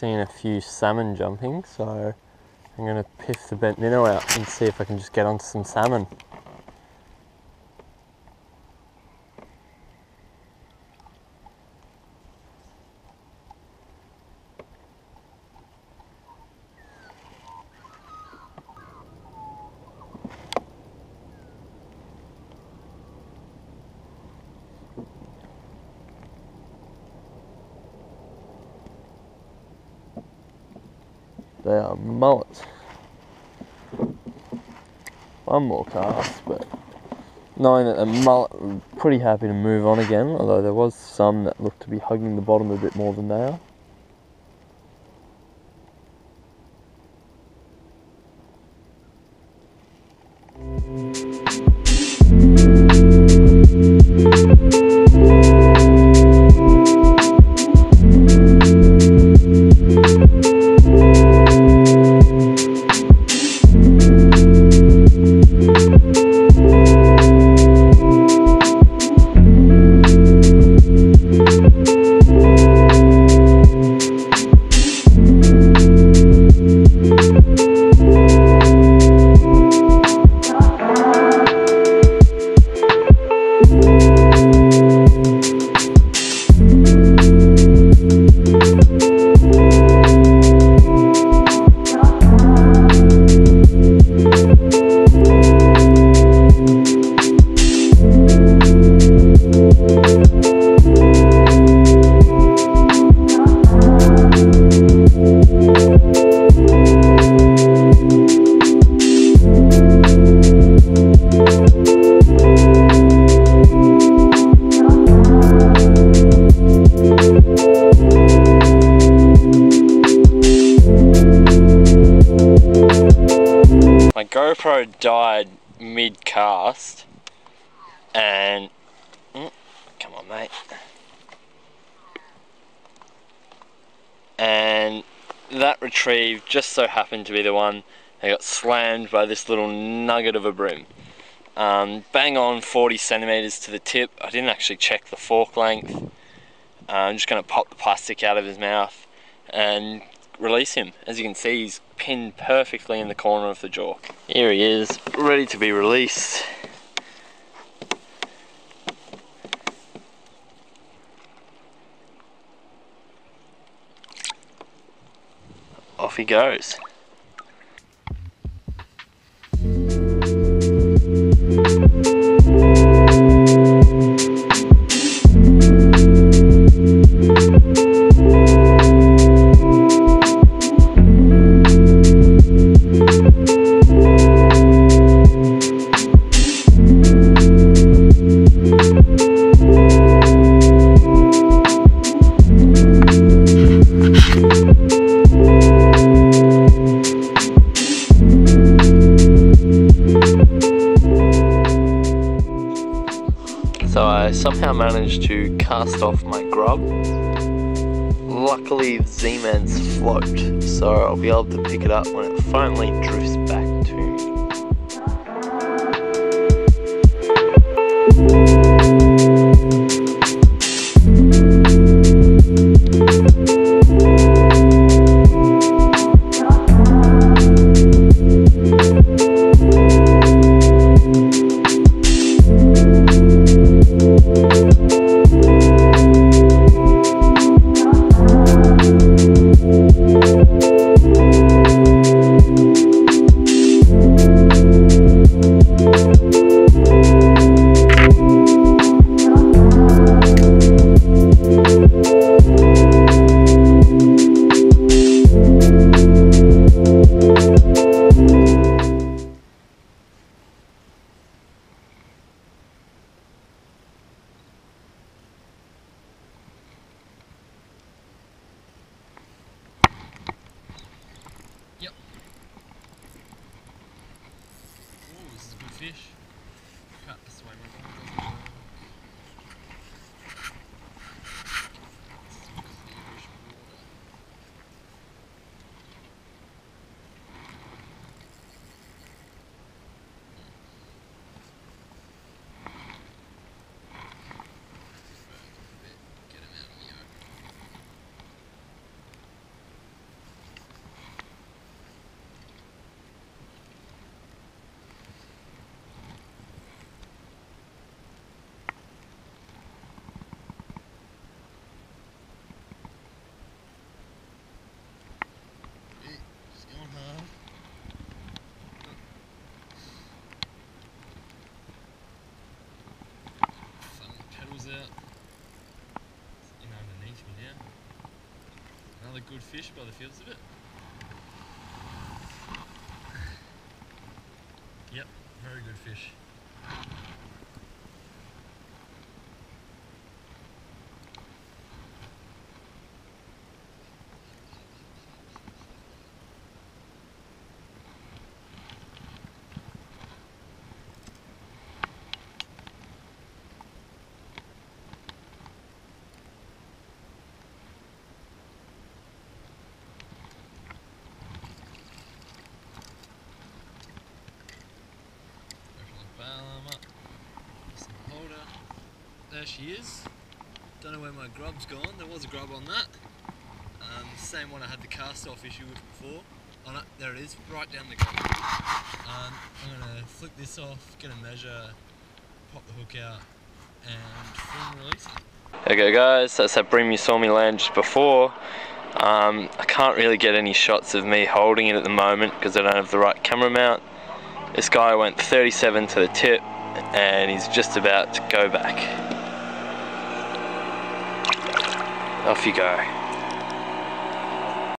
seen a few salmon jumping, so I'm going to piff the bent minnow out and see if I can just get onto some salmon. They are mullets. One more cast, but knowing that the mullet, I'm pretty happy to move on again, although there was some that looked to be hugging the bottom a bit more than they are. My GoPro died mid-cast and come on mate, and that retrieve just so happened to be the one that got slammed by this little nugget of a bream. Bang on 40 centimeters to the tip. I didn't actually check the fork length. I'm just going to pop the plastic out of his mouth and release him. As you can see, he's pinned perfectly in the corner of the jaw. Here he is, ready to be released. Off he goes. So I somehow managed to cast off my grub. Luckily the Z-Man's float, so I'll be able to pick it up when it finally drifts back to me. Another good fish by the feels of it. Yep, very good fish. There she is. Don't know where my grub's gone. There was a grub on that. Same one I had the cast off issue with before. Oh no, there it is, right down the grub. I'm going to flick this off, get a measure, pop the hook out, and film release it. Okay guys, that's that bream you saw me land just before. I can't really get any shots of me holding it at the moment because I don't have the right camera mount. This guy went 37 to the tip and he's just about to go back. Off you go.